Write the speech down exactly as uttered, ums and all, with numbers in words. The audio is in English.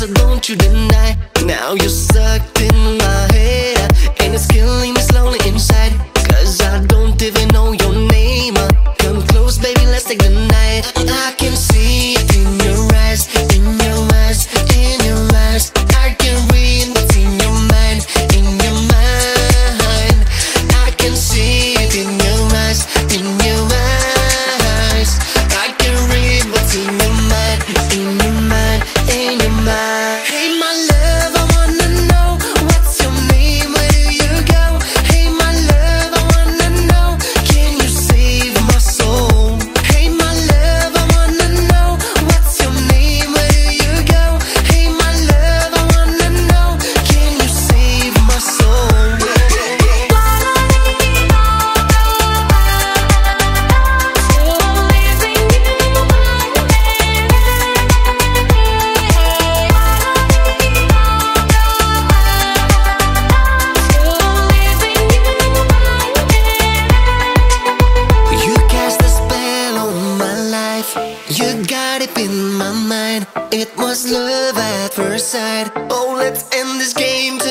so don't you deny. Now you're sucked in my head, and it's killing me slowly inside. Cause I don't even know your name. Come close, baby, let's take the night. I can see it in your eyes, in your eyes, in your eyes. I can read what's in your mind, in your mind. I can see it in your eyes, in your eyes. I can read what's in your mind, in your mind, in your mind. Hey my love, I wanna know what's your name, where do you go? Hey my love, I wanna know, can you save my soul? Hey my love, I wanna know what's your name, where do you go? Hey my love, I wanna know, can you save my soul? You cast a spell on my life, you got it in my mind. It was love at first sight. Oh, let's end this game